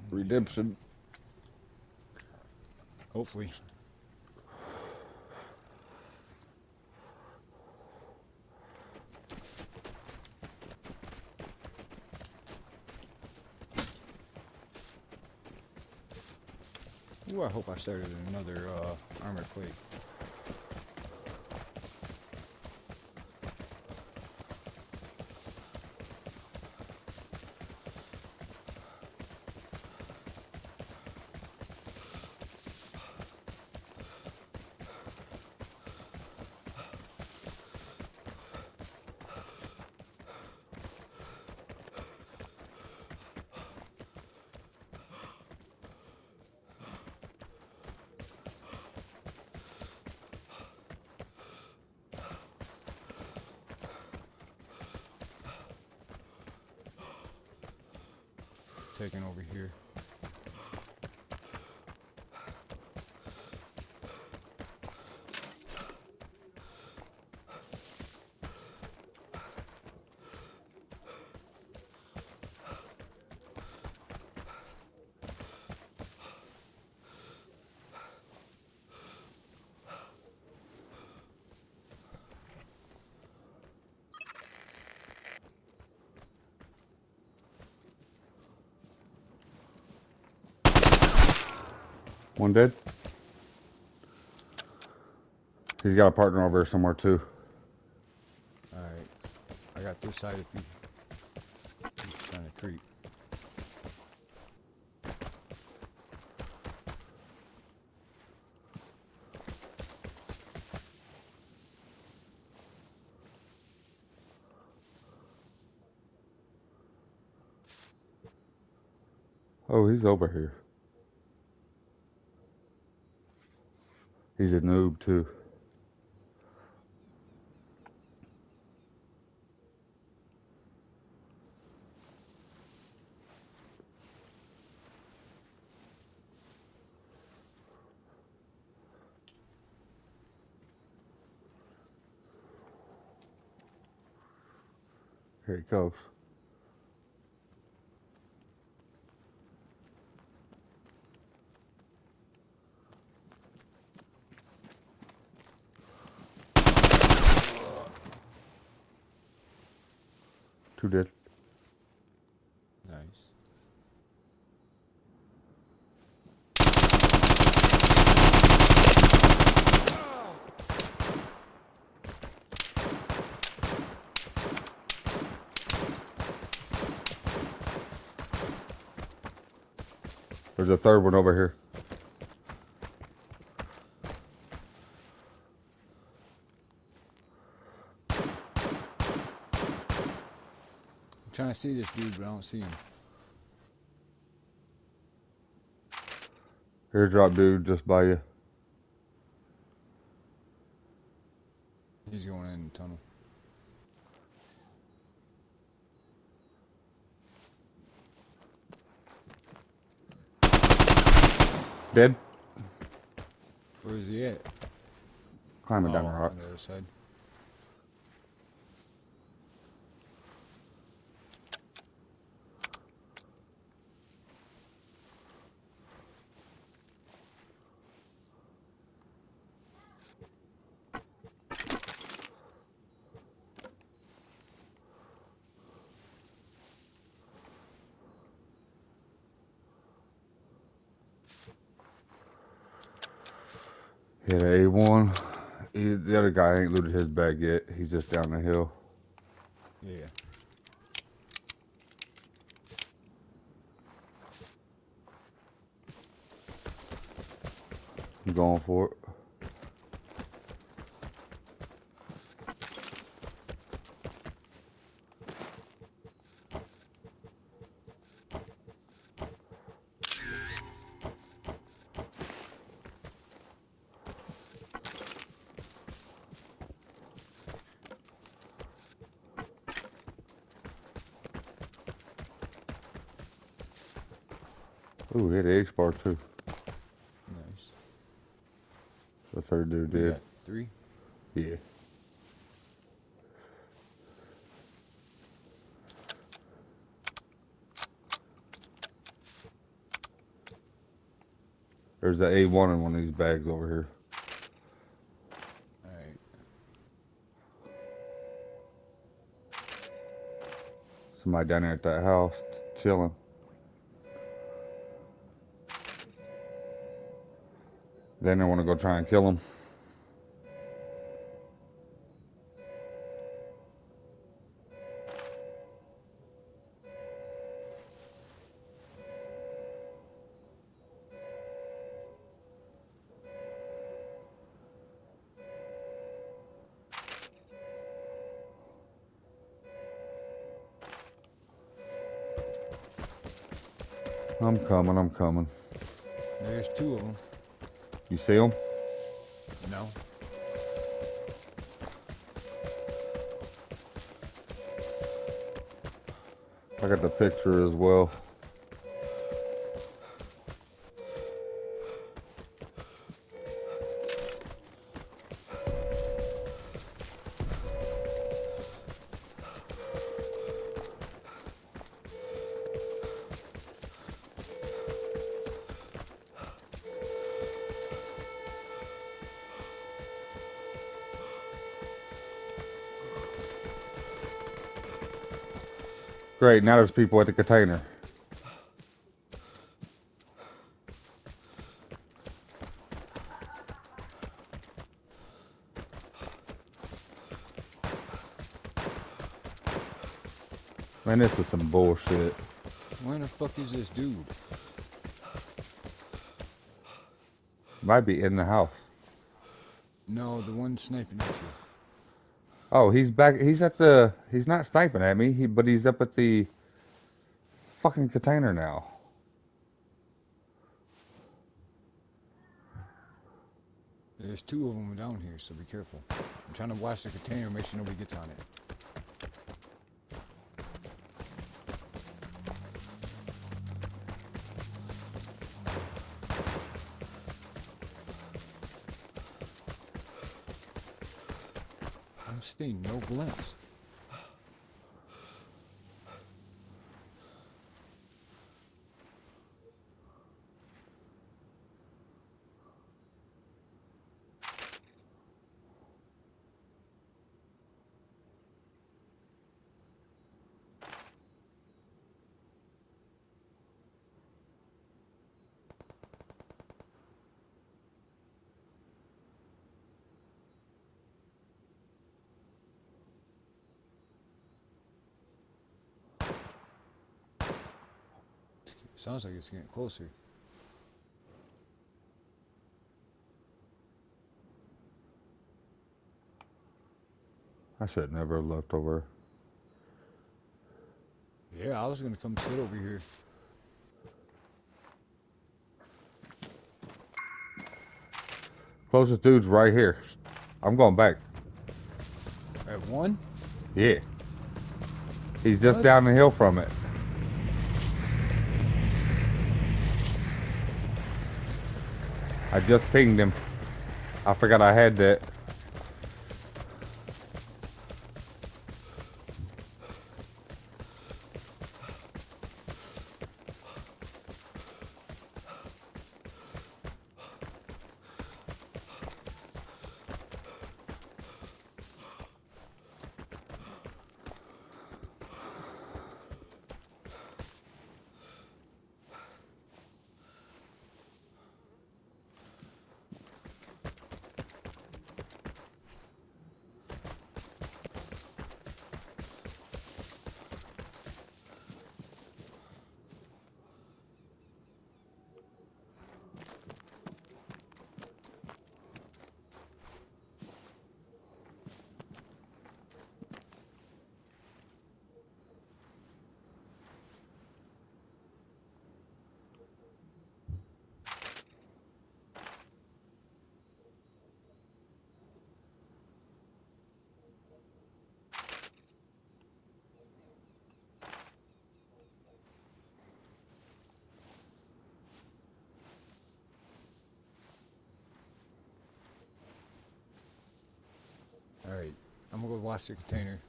Redemption. Hopefully. Ooh, I hope I started another armor plate. Taking over here. One dead. He's got a partner over there somewhere too. Alright. I got this side if you he's trying to creep. Oh, he's over here. He's a noob too. Here he goes. Two dead. Nice. There's a third one over here. I'm trying to see this dude, but I don't see him. Airdrop dude just by you. He's going in the tunnel. Dead. Where is he at? Climbing down the Oh, rock. on the other side. Hit A1. The other guy ain't looted his bag yet. He's just down the hill. Yeah. I'm going for it. Ooh, hit H bar too. Nice. The third dude We did. got 3. Yeah. There's the A1 in one of these bags over here. Alright. Somebody down there at that house chilling. Then they want to go try and kill him. I'm coming, I'm coming. There's two of them. You see them? No. I got the picture as well. Great, now there's people at the container. Man, this is some bullshit. Where the fuck is this dude? Might be in the house. No, the one sniping at you. Oh, he's back. He's at the. He's not sniping at me. But he's up at the fucking container now. There's two of them down here, so be careful. I'm trying to watch the container, make sure nobody gets on it. I'm seeing no glints. Sounds like it's getting closer. I should never have left over. Yeah, I was gonna come sit over here. Closest dude's right here. I'm going back. I have one? Yeah. He's just What? down the hill from it. I just pinged him. I forgot I had that. Alright, I'm gonna go watch the container.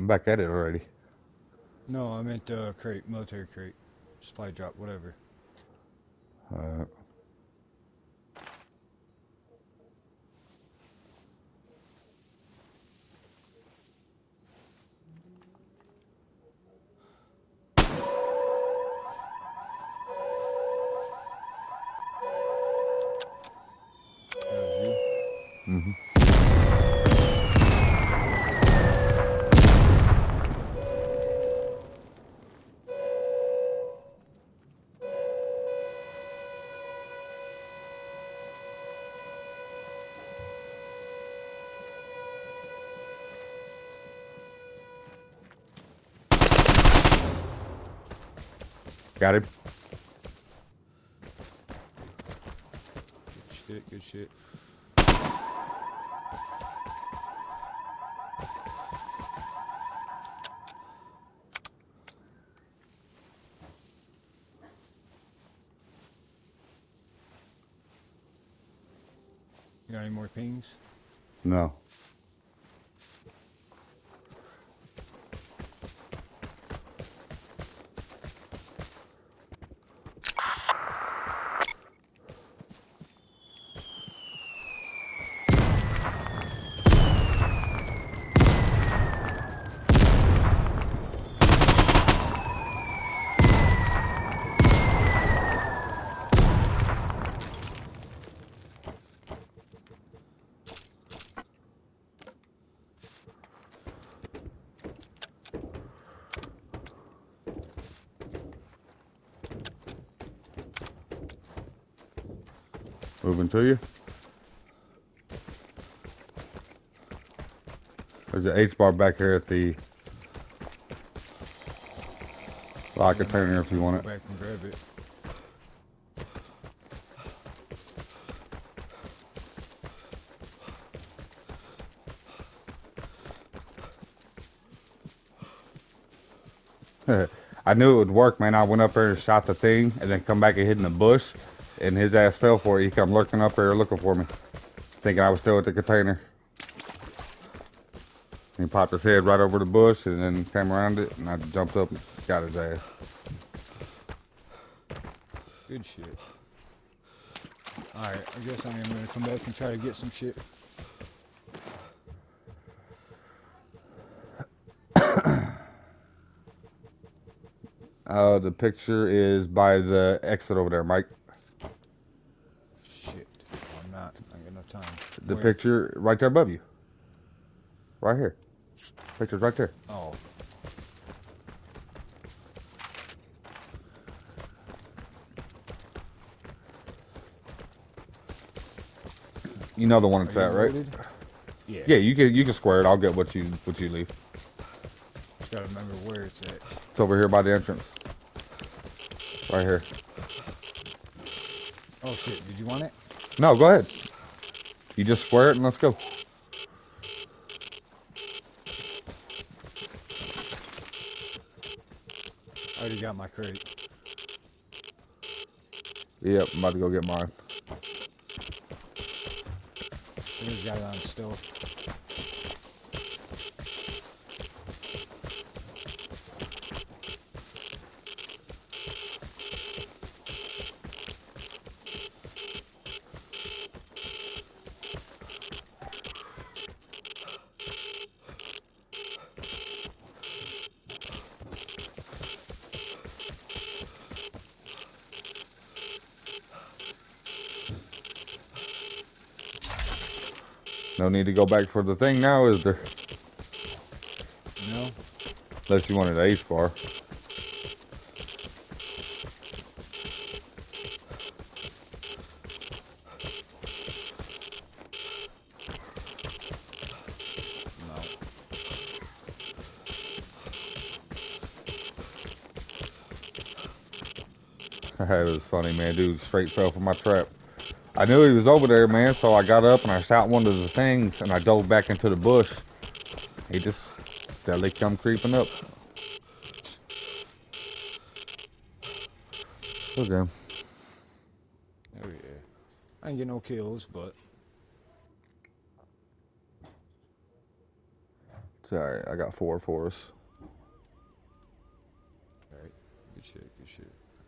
I'm back at it already. No, I meant crate, military crate, supply drop, whatever. Uh, That was you. mm-hmm. Got him. Good shit, good shit. You got any more pings? No. Moving to you. There's an H bar back here at the lock container if you want it. Go back and grab it. I knew it would work, man. I went up there and shot the thing and then come back and hid in the bush and his ass fell for it. He come lurking up there looking for me, thinking I was still at the container. He popped his head right over the bush and then came around it and I jumped up and got his ass. Good shit. Alright, I guess I am gonna come back and try to get some shit. The picture is by the exit over there, Mike. Shit. I'm not. I ain't got enough time. The Where? picture right there above you. Right here. Picture's right there. Oh. You know the one it's Are you at, right? loaded? Yeah. Yeah, you can square it. I'll get what you leave. Just gotta remember where it's at. It's over here by the entrance. Right here. Oh shit, did you want it? No, go ahead. You just square it and let's go. I already got my crate. Yep, I'm about to go get mine. I just got it on stealth. No need to go back for the thing now, is there? No? Unless you wanted an H bar. No. It was funny, man. Dude straight fell for my trap. I knew he was over there, man, so I got up and I shot one of the things and I dove back into the bush. He just steadily come creeping up. Okay. Oh yeah. I ain't get no kills, but All right, I got 4 for us. Alright. Good shit, good shit.